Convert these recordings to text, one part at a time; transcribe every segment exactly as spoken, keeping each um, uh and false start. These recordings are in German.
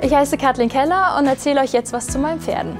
Ich heiße Kathleen Keller und erzähle euch jetzt was zu meinen Pferden.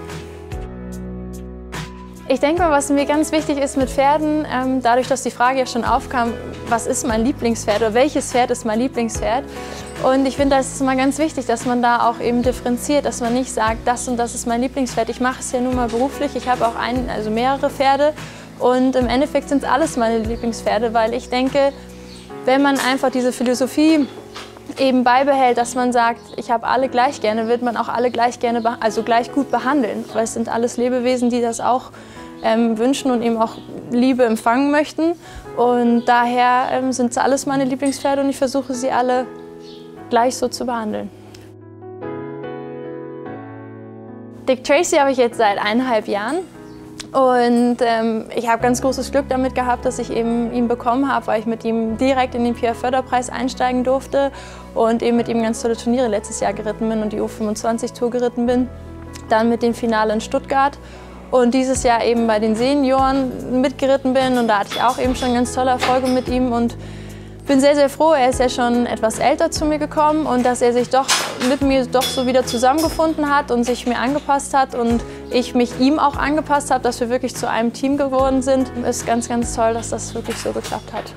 Ich denke mal, was mir ganz wichtig ist mit Pferden, ähm, dadurch, dass die Frage ja schon aufkam, was ist mein Lieblingspferd oder welches Pferd ist mein Lieblingspferd? Und ich finde, das ist immer ganz wichtig, dass man da auch eben differenziert, dass man nicht sagt, das und das ist mein Lieblingspferd. Ich mache es ja nun mal beruflich, ich habe auch ein, also mehrere Pferde und im Endeffekt sind es alles meine Lieblingspferde, weil ich denke, wenn man einfach diese Philosophie eben beibehält, dass man sagt, ich habe alle gleich gerne, wird man auch alle gleich gerne, also gleich gut behandeln, weil es sind alles Lebewesen, die das auch ähm, wünschen und eben auch Liebe empfangen möchten. Und daher ähm, sind es alles meine Lieblingspferde und ich versuche sie alle gleich so zu behandeln. Dick Tracy habe ich jetzt seit eineinhalb Jahren. Und ähm, ich habe ganz großes Glück damit gehabt, dass ich eben ihn bekommen habe, weil ich mit ihm direkt in den P R-Förderpreis einsteigen durfte und eben mit ihm ganz tolle Turniere letztes Jahr geritten bin und die U fünfundzwanzig Tour geritten bin. Dann mit dem Finale in Stuttgart und dieses Jahr eben bei den Senioren mitgeritten bin und da hatte ich auch eben schon ganz tolle Erfolge mit ihm und bin sehr, sehr froh. Er ist ja schon etwas älter zu mir gekommen und dass er sich doch mit mir doch so wieder zusammengefunden hat und sich mir angepasst hat und ich mich ihm auch angepasst habe, dass wir wirklich zu einem Team geworden sind. Es ist ganz, ganz toll, dass das wirklich so geklappt hat.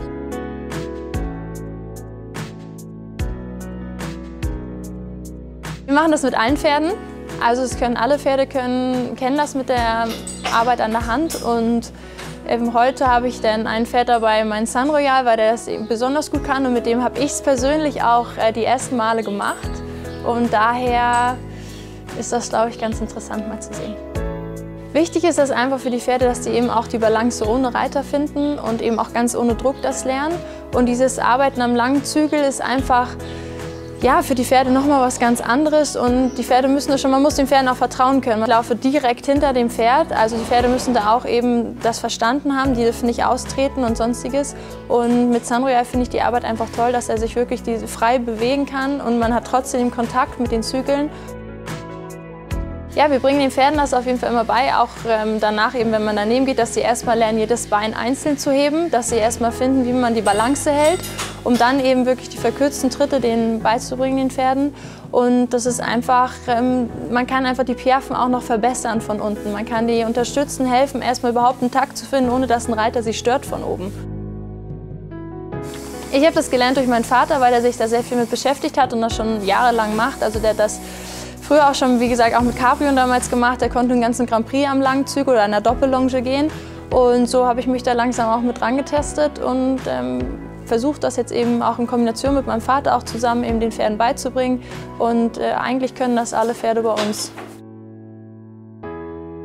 Wir machen das mit allen Pferden. Also es können alle Pferde können, kennen das mit der Arbeit an der Hand und Ähm, heute habe ich dann ein Pferd dabei, mein Sun Royal, weil der das eben besonders gut kann und mit dem habe ich es persönlich auch äh, die ersten Male gemacht. Und daher ist das, glaube ich, ganz interessant mal zu sehen. Wichtig ist das einfach für die Pferde, dass die eben auch die Balance ohne Reiter finden und eben auch ganz ohne Druck das lernen. Und dieses Arbeiten am langen Zügel ist einfach ja, für die Pferde nochmal was ganz anderes und die Pferde müssen das schon, man muss den Pferden auch vertrauen können. Ich laufe direkt hinter dem Pferd, also die Pferde müssen da auch eben das verstanden haben, die dürfen nicht austreten und sonstiges. Und mit Sun Royal finde ich die Arbeit einfach toll, dass er sich wirklich diese frei bewegen kann und man hat trotzdem Kontakt mit den Zügeln. Ja, wir bringen den Pferden das auf jeden Fall immer bei, auch ähm, danach eben, wenn man daneben geht, dass sie erstmal lernen, jedes Bein einzeln zu heben, dass sie erstmal finden, wie man die Balance hält, um dann eben wirklich die verkürzten Tritte denen beizubringen, den Pferden. Und das ist einfach, ähm, man kann einfach die Piaffen auch noch verbessern von unten. Man kann die unterstützen, helfen, erstmal überhaupt einen Takt zu finden, ohne dass ein Reiter sie stört von oben. Ich habe das gelernt durch meinen Vater, weil er sich da sehr viel mit beschäftigt hat und das schon jahrelang macht. Also der hat das früher auch schon, wie gesagt, auch mit Caprion damals gemacht. Er konnte den ganzen Grand Prix am langen Zügel oder an der Doppellonge gehen. Und so habe ich mich da langsam auch mit dran getestet und ähm, versucht, das jetzt eben auch in Kombination mit meinem Vater auch zusammen eben den Pferden beizubringen. Und äh, eigentlich können das alle Pferde bei uns.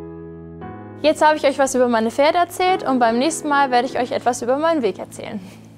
Jetzt habe ich euch was über meine Pferde erzählt und beim nächsten Mal werde ich euch etwas über meinen Weg erzählen.